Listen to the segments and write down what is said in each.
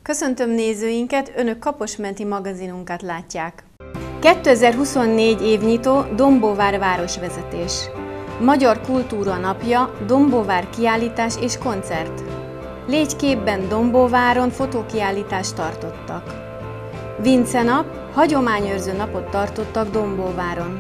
Köszöntöm nézőinket, Önök Kaposmenti magazinunkat látják. 2024 évnyitó Dombóvár városvezetés. Magyar Kultúra Napja, Dombóvár kiállítás és koncert. Légy képben Dombóváron fotókiállítást tartottak. Vince nap, hagyományőrző napot tartottak Dombóváron.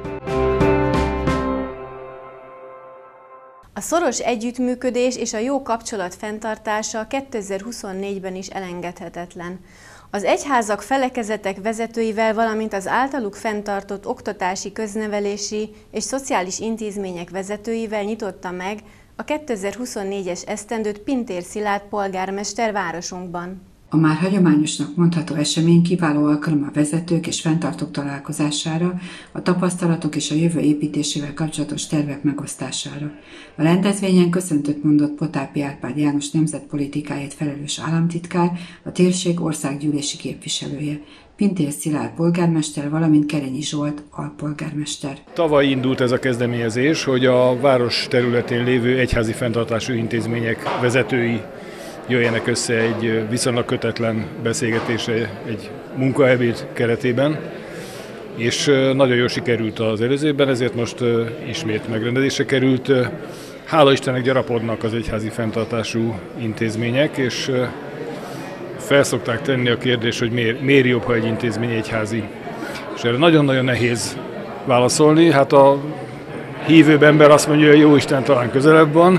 A szoros együttműködés és a jó kapcsolat fenntartása 2024-ben is elengedhetetlen. Az egyházak, felekezetek vezetőivel, valamint az általuk fenntartott oktatási, köznevelési és szociális intézmények vezetőivel nyitotta meg a 2024-es esztendőt Pintér Szilárd polgármester városunkban. A már hagyományosnak mondható esemény kiváló alkalom a vezetők és fenntartók találkozására, a tapasztalatok és a jövő építésével kapcsolatos tervek megosztására. A rendezvényen köszöntőt mondott Potápi Árpád János nemzetpolitikáért felelős államtitkár, a térség országgyűlési képviselője, Pintér Szilárd polgármester, valamint Kerényi Zsolt alpolgármester. Tavaly indult ez a kezdeményezés, hogy a város területén lévő egyházi fenntartású intézmények vezetői jöjjenek össze egy viszonylag kötetlen beszélgetésre egy munkaebéd keretében, és nagyon jól sikerült az előző évben, ezért most ismét megrendezésre került. Hála Istennek gyarapodnak az egyházi fenntartású intézmények, és felszokták tenni a kérdést, hogy miért jobb, ha egy intézmény egyházi. És erre nagyon-nagyon nehéz válaszolni. Hát a hívőbb ember azt mondja, hogy jó Isten talán közelebb van,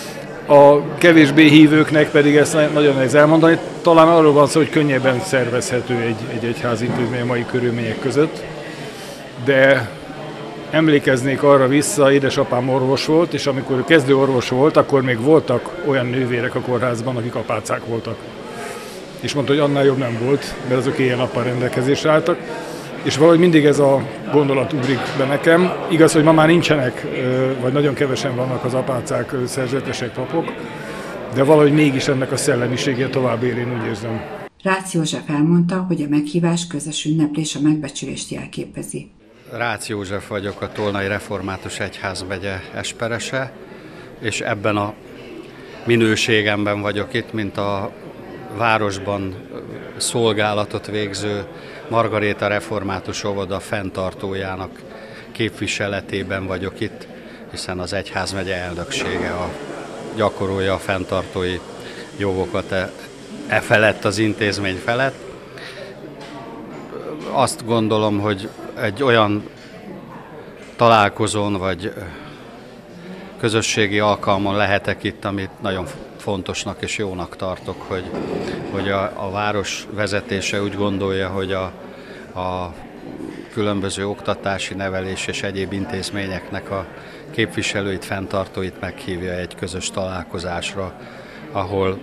a kevésbé hívőknek pedig ezt nagyon nehéz elmondani. Talán arról van szó, hogy könnyebben szervezhető egy egyházi intézmény a mai körülmények között. De emlékeznék arra vissza, édesapám orvos volt, és amikor ő kezdő orvos volt, akkor még voltak olyan nővérek a kórházban, akik apácák voltak. És mondta, hogy annál jobb nem volt, mert azok éjjel-nappal rendelkezésre álltak. És valahogy mindig ez a gondolat ugrik be nekem. Igaz, hogy ma már nincsenek, vagy nagyon kevesen vannak az apácák, szerzetesek, papok, de valahogy mégis ennek a szellemisége tovább él, én úgy érzem. Rácz József elmondta, hogy a meghívás közös ünneplés a megbecsülést jelképezi. Rácz József vagyok, a Tolnai Református Egyházmegye esperese, és ebben a minőségemben vagyok itt, mint a városban szolgálatot végző Margaréta Református Óvoda fenntartójának képviseletében vagyok itt, hiszen az egyházmegye elnöksége gyakorolja a fenntartói jogokat felett, az intézmény felett. Azt gondolom, hogy egy olyan találkozón vagy közösségi alkalmon lehetek itt, amit nagyon fontosnak és jónak tartok, hogy a város vezetése úgy gondolja, hogy a különböző oktatási, nevelés és egyéb intézményeknek a képviselőit, fenntartóit meghívja egy közös találkozásra, ahol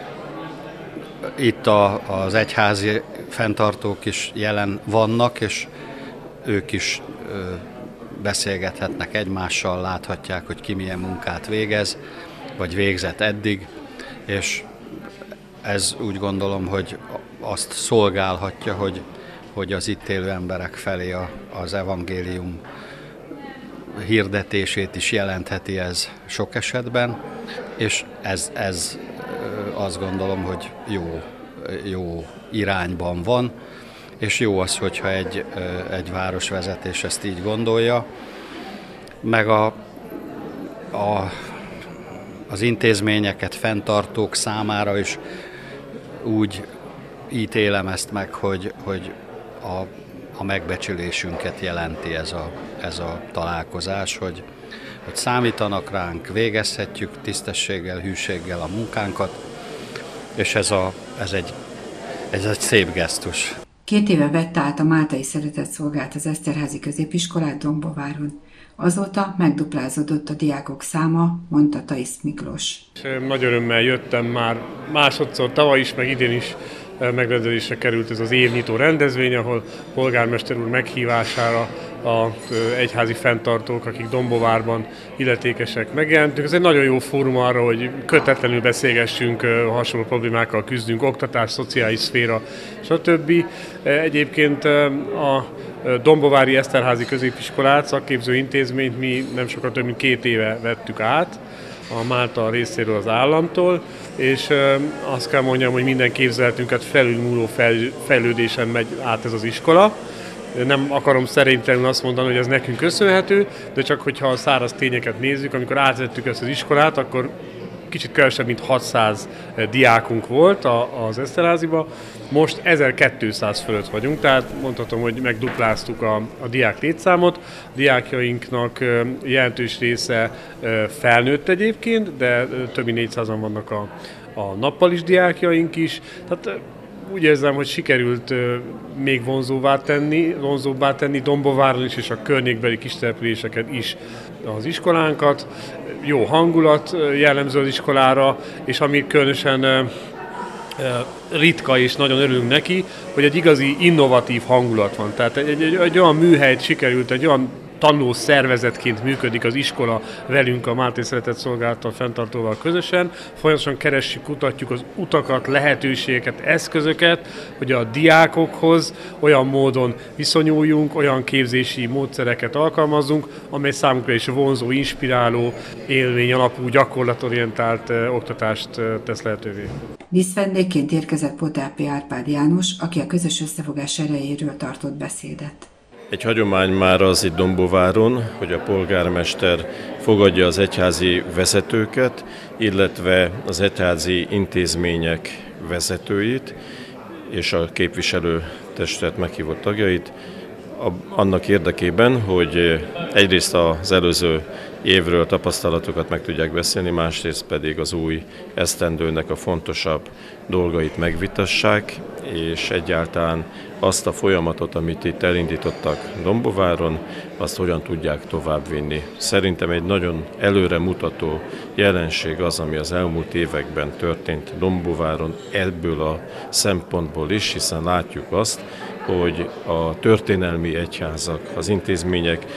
itt az egyházi fenntartók is jelen vannak, és ők is beszélgethetnek egymással, láthatják, hogy ki milyen munkát végez, vagy végzett eddig, és ez úgy gondolom, hogy azt szolgálhatja, hogy az itt élő emberek felé az evangélium hirdetését is jelentheti ez sok esetben, és ez azt gondolom, hogy jó irányban van, és jó az, hogyha egy városvezetés ezt így gondolja, meg az intézményeket fenntartók számára is úgy ítélem ezt meg, hogy a megbecsülésünket jelenti ez a találkozás, hogy számítanak ránk, végezhetjük tisztességgel, hűséggel a munkánkat, és ez egy szép gesztus. 2 éve vette át a Máltai Szeretetszolgálat az Eszterházi középiskolát Dombóváron. Azóta megduplázódott a diákok száma, mondta Taisz Miklós. Nagy örömmel jöttem már másodszor, tavaly is, meg idén is megrendezésre került ez az évnyitó rendezvény, ahol polgármester úr meghívására az egyházi fenntartók, akik Dombóvárban illetékesek megjelentünk. Ez egy nagyon jó fórum arra, hogy kötetlenül beszélgessünk, hasonló problémákkal küzdünk, oktatás, szociális szféra, stb. Egyébként a Dombóvári Eszterházi középiskolát, szakképző intézményt mi nem sokkal több mint 2 éve vettük át, a Málta részéről az államtól, és azt kell mondjam, hogy minden képzeletünket felülmúló fejlődésen megy át ez az iskola. Nem akarom szerénytelenül azt mondani, hogy ez nekünk köszönhető, de csak hogyha a száraz tényeket nézzük, amikor átvettük ezt az iskolát, akkor kicsit kevesebb, mint 600 diákunk volt az Eszterházyba. Most 1200 fölött vagyunk, tehát mondhatom, hogy megdupláztuk a diák létszámot. A diákjainknak jelentős része felnőtt egyébként, de több mint 400-an vannak a nappalis diákjaink is. Tehát úgy érzem, hogy sikerült még vonzóbbá tenni Dombováron is, és a környékbeli kistelepüléseken is az iskolánkat. Jó hangulat jellemző az iskolára, és ami különösen ritka, és nagyon örülünk neki, hogy egy igazi innovatív hangulat van. Tehát egy olyan műhelyt sikerült, egy olyan tanuló szervezetként működik az iskola velünk, a Máltai Szeretett Szolgálattal fenntartóval közösen. Folyamatosan keressük, kutatjuk az utakat, lehetőségeket, eszközöket, hogy a diákokhoz olyan módon viszonyuljunk, olyan képzési módszereket alkalmazzunk, amely számukra is vonzó, inspiráló, élmény alapú, gyakorlatorientált oktatást tesz lehetővé. Díszvendégként érkezett Potápi Árpád János, aki a közös összefogás erejéről tartott beszédet. Egy hagyomány már az itt Dombováron, hogy a polgármester fogadja az egyházi vezetőket, illetve az egyházi intézmények vezetőit és a képviselőtestület meghívott tagjait, annak érdekében, hogy egyrészt az előző évről tapasztalatokat meg tudják beszélni, másrészt pedig az új esztendőnek a fontosabb dolgait megvitassák, és egyáltalán azt a folyamatot, amit itt elindítottak Dombováron, azt hogyan tudják továbbvinni. Szerintem egy nagyon előremutató jelenség az, ami az elmúlt években történt Dombováron ebből a szempontból is, hiszen látjuk azt, hogy a történelmi egyházak, az intézmények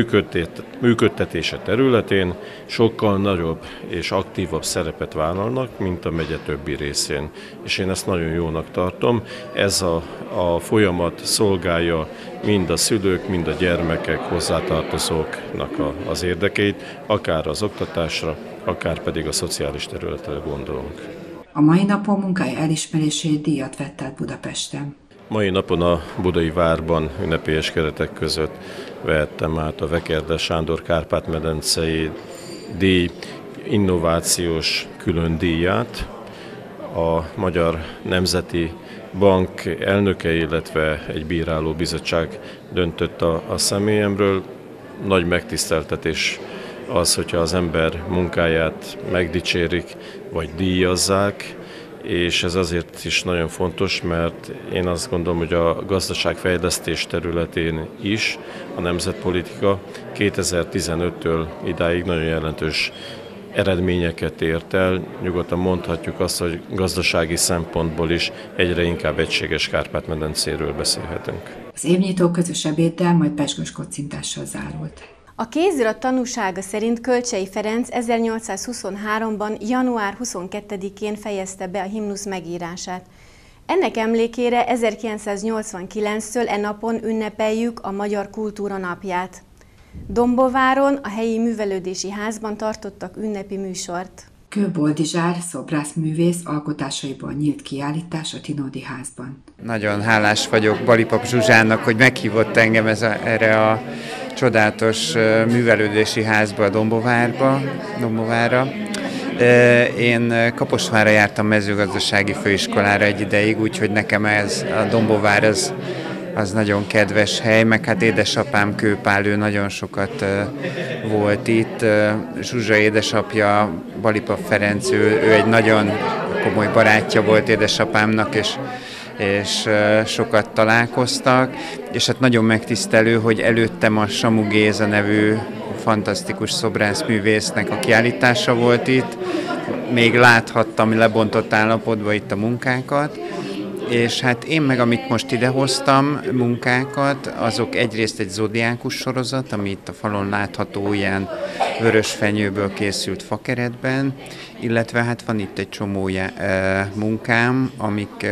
működtetése területén sokkal nagyobb és aktívabb szerepet vállalnak, mint a megye többi részén. És én ezt nagyon jónak tartom. Ez a folyamat szolgálja mind a szülők, mind a gyermekek, hozzátartozóknak az érdekeit, akár az oktatásra, akár pedig a szociális területre gondolunk. A mai napon munkája elismerését díjat vett át Budapesten. Mai napon a Budai Várban ünnepélyes keretek között vehettem át a Vekerde Sándor Kárpát-medencei díj innovációs külön díját. A Magyar Nemzeti Bank elnöke, illetve egy bíráló bizottság döntött a személyemről. Nagy megtiszteltetés az, hogyha az ember munkáját megdicsérik, vagy díjazzák, és ez azért is nagyon fontos, mert én azt gondolom, hogy a gazdaságfejlesztés területén is a nemzetpolitika 2015-től idáig nagyon jelentős eredményeket ért el. Nyugodtan mondhatjuk azt, hogy gazdasági szempontból is egyre inkább egységes Kárpát-medencéről beszélhetünk. Az évnyitó közös ebéddel, majd pezsgős kocintással zárult. A kézirat tanúsága szerint Kölcsey Ferenc 1823-ban január 22-én fejezte be a himnusz megírását. Ennek emlékére 1989-től e napon ünnepeljük a Magyar Kultúra Napját. Dombováron a helyi művelődési házban tartottak ünnepi műsort. Kő Boldizsár, szobrászművész alkotásaiból nyílt kiállítás a Tinódi házban. Nagyon hálás vagyok Balipap Zsuzsának, hogy meghívott engem erre a csodálatos művelődési házba, a Dombovárra. Én Kaposvárra jártam mezőgazdasági főiskolára egy ideig, úgyhogy nekem ez a Dombovár az nagyon kedves hely, meg hát édesapám Kő Pál, ő nagyon sokat volt itt. Zsuzsa édesapja, Balipap Ferenc, ő egy nagyon komoly barátja volt édesapámnak, és sokat találkoztak, és hát nagyon megtisztelő, hogy előttem a Samu Géza nevű fantasztikus szobrászművésznek a kiállítása volt itt. Még láthattam lebontott állapotban itt a munkákat, és hát én meg, amit most idehoztam munkákat, azok egyrészt egy zodiákus sorozat, ami itt a falon látható, ilyen vörös fenyőből készült fakeretben, illetve hát van itt egy csomó munkám, amik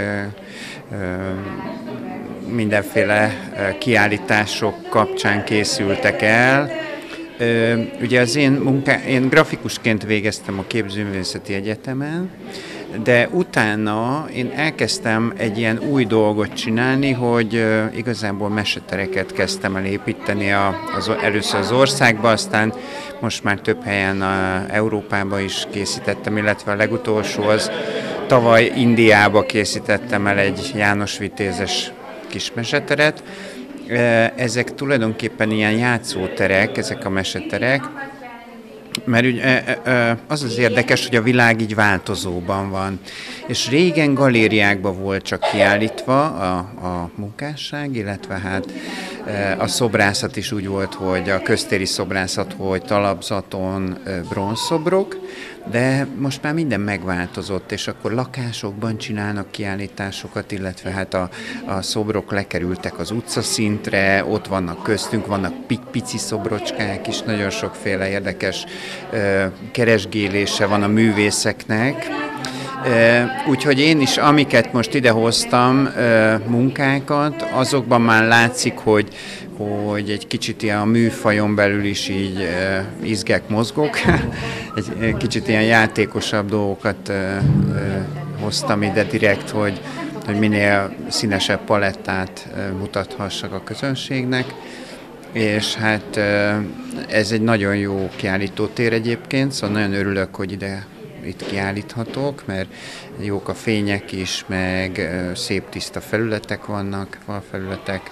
mindenféle kiállítások kapcsán készültek el. Ugye én grafikusként végeztem a Képzőművészeti Egyetemen, de utána én elkezdtem egy ilyen új dolgot csinálni, hogy igazából mesetereket kezdtem el építeni először az országban, aztán most már több helyen Európában is készítettem, illetve a legutolsó az tavaly Indiába készítettem el egy János Vitézes kis meseteret. Ezek tulajdonképpen ilyen játszóterek, ezek a meseterek, mert az érdekes, hogy a világ így változóban van. És régen galériákban volt csak kiállítva a munkásság, illetve hát a szobrászat is úgy volt, hogy a köztéri szobrászat, hogy talapzaton bronzszobrok, de most már minden megváltozott, és akkor lakásokban csinálnak kiállításokat, illetve hát a szobrok lekerültek az utcaszintre, ott vannak köztünk, vannak pici szobrocskák is, nagyon sokféle érdekes keresgélése van a művészeknek. Úgyhogy én is, amiket most idehoztam, munkákat, azokban már látszik, hogy egy kicsit ilyen a műfajon belül is így izgek, mozgok. Egy kicsit ilyen játékosabb dolgokat hoztam ide direkt, hogy minél színesebb palettát mutathassak a közönségnek. És hát ez egy nagyon jó kiállítótér egyébként, szóval nagyon örülök, hogy itt kiállíthatok, mert jók a fények is, meg szép tiszta felületek vannak, falfelületek.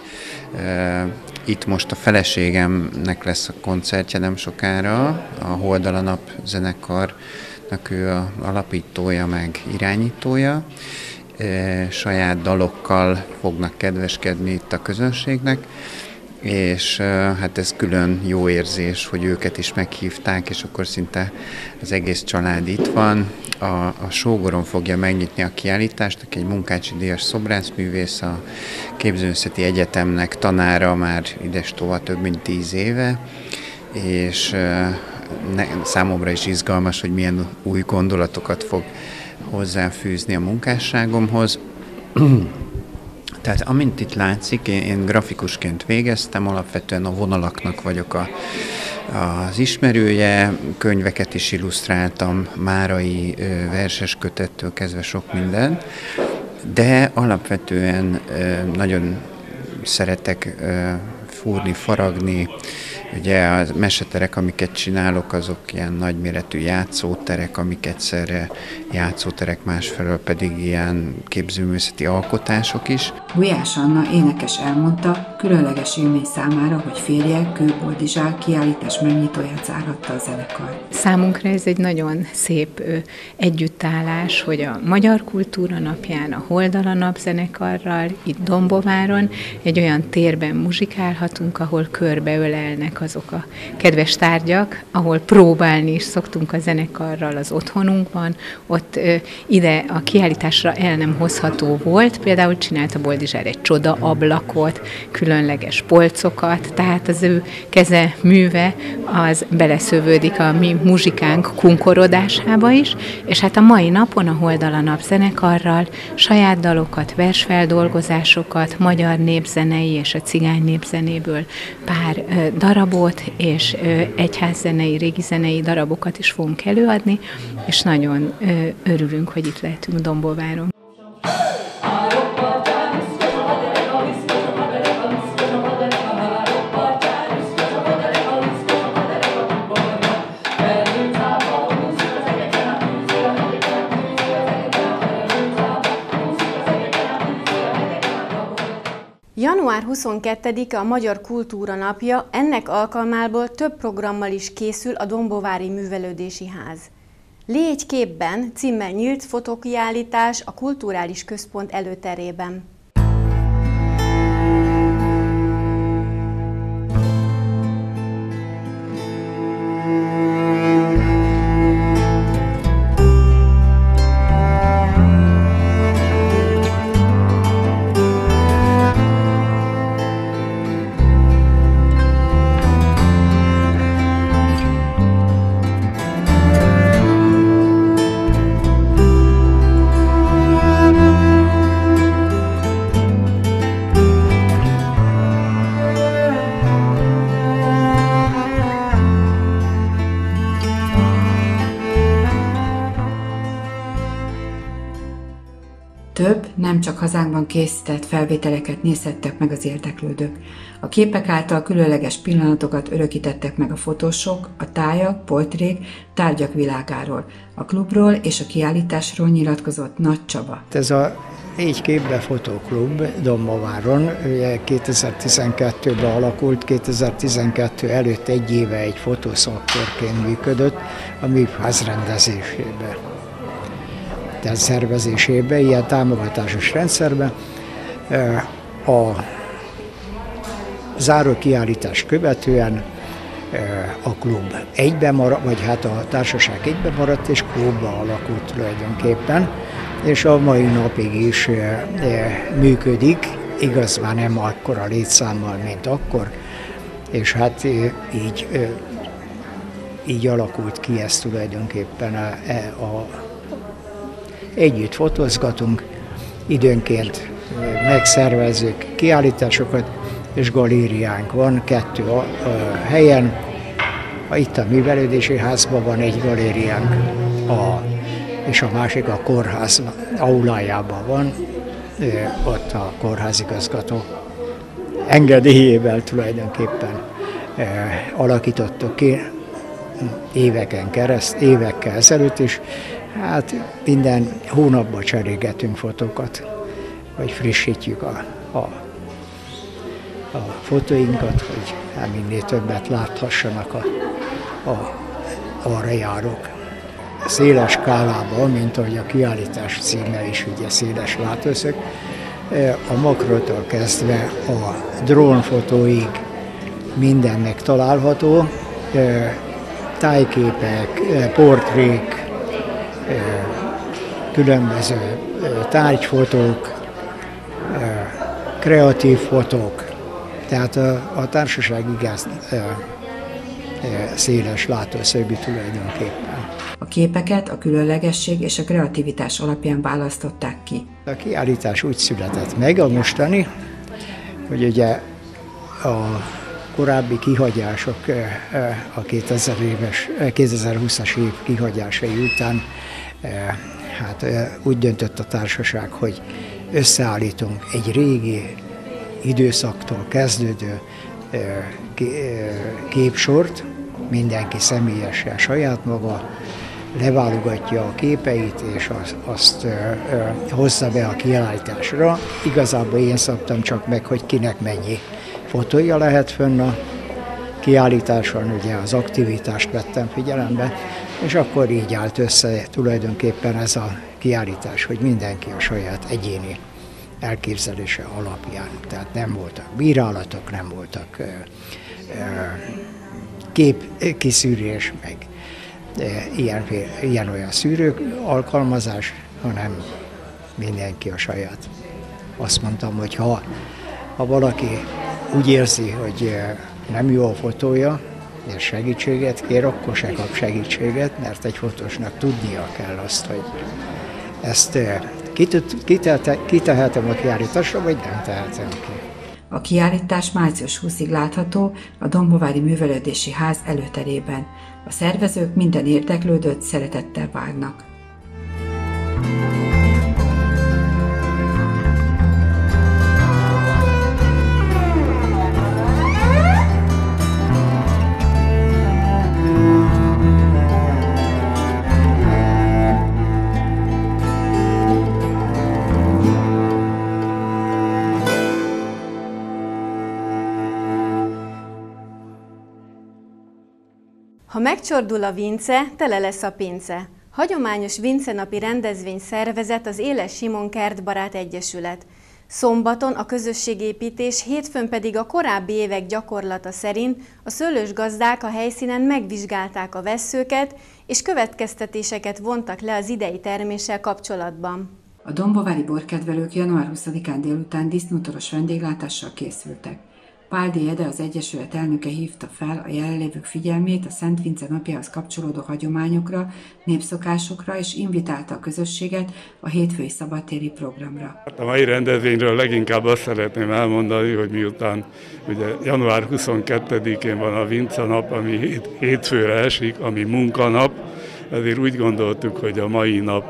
Itt most a feleségemnek lesz a koncertje nem sokára, a Hold a Nap zenekarnak ő a alapítója, meg irányítója. Saját dalokkal fognak kedveskedni itt a közönségnek, és hát ez külön jó érzés, hogy őket is meghívták, és akkor szinte az egész család itt van. A sógorom fogja megnyitni a kiállítást, aki egy munkácsi-díjas szobrászművész, a Képzőművészeti Egyetemnek tanára már idestova több mint 10 éve, és számomra is izgalmas, hogy milyen új gondolatokat fog hozzáfűzni a munkásságomhoz. Tehát amint itt látszik, én grafikusként végeztem, alapvetően a vonalaknak vagyok az ismerője, könyveket is illusztráltam, márai verses kötettől kezdve sok minden, de alapvetően nagyon szeretek fúrni, faragni. Ugye a meseterek, amiket csinálok, azok ilyen nagyméretű játszóterek, amik egyszerre játszóterek, másfelől pedig ilyen képzőművészeti alkotások is. Gulyás Anna énekes elmondta, különleges élmény számára, hogy férje, Kő Boldizsár kiállítás megnyitóját zárhatta a zenekar. Számunkra ez egy nagyon szép együttállás, hogy a Magyar Kultúra Napján a Hold a Nap zenekarral itt Dombováron egy olyan térben muzsikálhatunk, ahol körbeölelnek azok a kedves tárgyak, ahol próbálni is szoktunk a zenekarral az otthonunkban. Ott ide a kiállításra el nem hozható volt, például csinálta Boldizsár egy csoda ablakot, különleges polcokat, tehát az ő keze műve az beleszövődik a mi muzsikánk kunkorodásába is, és hát a mai napon a Hold a Nap zenekarral saját dalokat, versfeldolgozásokat, magyar népzenei és a cigány népzenéből pár darabot, és egyházzenei, régi zenei darabokat is fogunk előadni, és nagyon örülünk, hogy itt lehetünk Dombováron. Január 22-e a Magyar Kultúra Napja, ennek alkalmából több programmal is készül a Dombovári Művelődési Ház. Légy képben címmel nyílt fotókiállítás a Kulturális Központ előterében. több, nem csak hazánkban készített felvételeket nézhettek meg az érdeklődők. A képek által különleges pillanatokat örökítettek meg a fotósok, a tájak, portrék, tárgyak világáról. A klubról és a kiállításról nyilatkozott Nagy Csaba. Ez a 4 képbe fotóklub Dombováron 2012-ben alakult, 2012 előtt egy éve egy fotószakkorként működött a műház rendezésében. Tehát szervezésében, ilyen támogatásos rendszerben. A záró kiállítás követően a klub egyben maradt, vagy hát a társaság egyben maradt, és klubba alakult tulajdonképpen, és a mai napig is működik, igaz már nem akkora létszámmal, mint akkor, és hát így alakult ki ez tulajdonképpen. Együtt fotózgatunk, időnként megszervezzük kiállításokat, és galériánk van 2 helyen. Itt a művelődési házban van egy galériánk, és a másik a kórház aulájában van, ott a kórházigazgató engedélyével tulajdonképpen alakítottuk ki évekkel ezelőtt is. Hát minden hónapban cserélgetünk fotókat, vagy frissítjük a fotóinkat, hogy minél többet láthassanak arra járók. Széles skálában, mint ahogy a kiállítás címe is, ugye széles látószög, a makrotól kezdve a drónfotóig minden megtalálható, tájképek, portrék, különböző tárgyfotók, kreatív fotók, tehát a társaság igaz széles látószögű tulajdonképpen. A képeket a különlegesség és a kreativitás alapján választották ki. A kiállítás úgy született meg, a mostani, hogy ugye a korábbi kihagyások, a 2020-as év kihagyásai után hát úgy döntött a társaság, hogy összeállítunk egy régi időszaktól kezdődő képsort, mindenki személyesen saját maga leválogatja a képeit, és azt hozza be a kiállításra. Igazából én szabtam csak meg, hogy kinek mennyi fotója lehet fönn a kiállításon, ugye az aktivitást vettem figyelembe, és akkor így állt össze tulajdonképpen ez a kiállítás, hogy mindenki a saját egyéni elképzelése alapján. Tehát nem voltak bírálatok, nem voltak képkiszűrés, meg ilyen-olyan szűrők alkalmazás, hanem mindenki a saját. Azt mondtam, hogy ha valaki úgy érzi, hogy nem jó a fotója, és segítséget kér, akkor se kap segítséget, mert egy fotósnak tudnia kell azt, hogy ezt kitehetem a kiállításra, vagy nem tehetem ki. A kiállítás március 20-ig látható a Dombovári Művelődési Ház előterében. A szervezők minden érdeklődőt szeretettel várnak. Ha megcsordul a vince, tele lesz a pince. Hagyományos vincenapi rendezvény szervezett az Éles Simon Kertbarát Egyesület. Szombaton a közösségépítés, hétfőn pedig a korábbi évek gyakorlata szerint a szőlősgazdák a helyszínen megvizsgálták a vesszőket, és következtetéseket vontak le az idei terméssel kapcsolatban. A dombovári borkedvelők január 20-án délután disznótoros vendéglátással készültek. Páldi Ede, az Egyesület elnöke hívta fel a jelenlévők figyelmét a Szent Vince napjához kapcsolódó hagyományokra, népszokásokra, és invitálta a közösséget a hétfői szabadtéri programra. A mai rendezvényről leginkább azt szeretném elmondani, hogy miután ugye január 22-én van a Vince nap, ami hétfőre esik, ami munkanap, ezért úgy gondoltuk, hogy a mai nap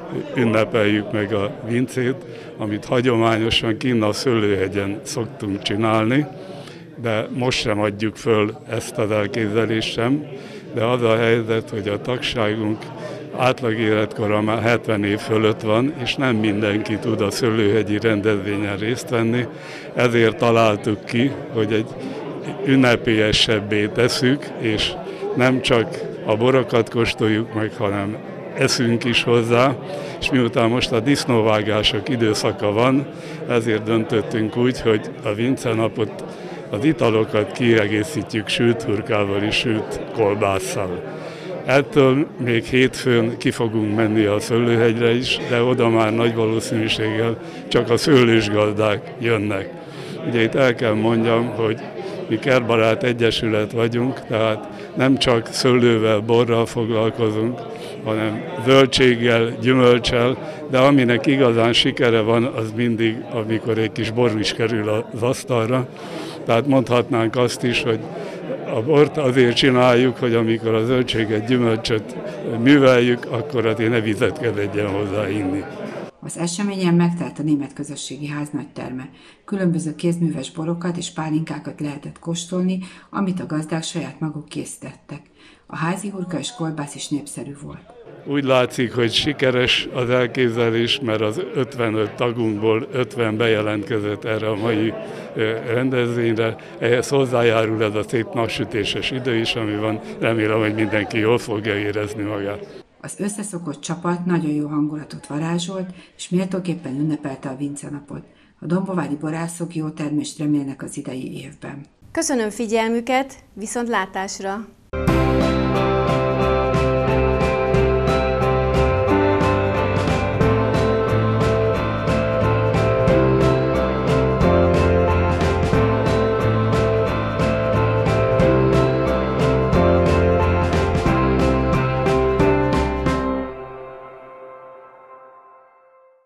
ünnepeljük meg a vincét, amit hagyományosan kinn a Szőlőhegyen szoktunk csinálni, de most sem adjuk föl ezt az elképzelést sem, de az a helyzet, hogy a tagságunk átlag életkora már 70 év fölött van, és nem mindenki tud a szőlőhegyi rendezvényen részt venni, ezért találtuk ki, hogy egy ünnepélyesebbé tesszük, és nem csak a borokat kóstoljuk meg, hanem eszünk is hozzá, és miután most a disznóvágások időszaka van, ezért döntöttünk úgy, hogy a vincenapot, az italokat kiegészítjük sült hurkával és sült kolbásszal. Ettől még hétfőn ki fogunk menni a Szőlőhegyre is, de oda már nagy valószínűséggel csak a szőlősgazdák jönnek. Ugye itt el kell mondjam, hogy mi Kertbarát Egyesület vagyunk, tehát nem csak szőlővel, borral foglalkozunk, hanem zöldséggel, gyümölccsel, de aminek igazán sikere van, az mindig, amikor egy kis bor is kerül az asztalra. Tehát mondhatnánk azt is, hogy a bort azért csináljuk, hogy amikor a zöldséget, gyümölcsöt műveljük, akkor azért ne vizet kelljen hozzá inni. Az eseményen megtelt a Német Közösségi Ház nagyterme. Különböző kézműves borokat és pálinkákat lehetett kóstolni, amit a gazdák saját maguk készítettek. A házi hurka és kolbász is népszerű volt. Úgy látszik, hogy sikeres az elképzelés, mert az 55 tagunkból 50 bejelentkezett erre a mai rendezvényre. Ehhez hozzájárul ez a szép napsütéses idő is, ami van. Remélem, hogy mindenki jól fogja érezni magát. Az összeszokott csapat nagyon jó hangulatot varázsolt, és méltóképpen ünnepelte a vincenapot. A dombovári borászok jó termést remélnek az idei évben. Köszönöm figyelmüket, viszontlátásra!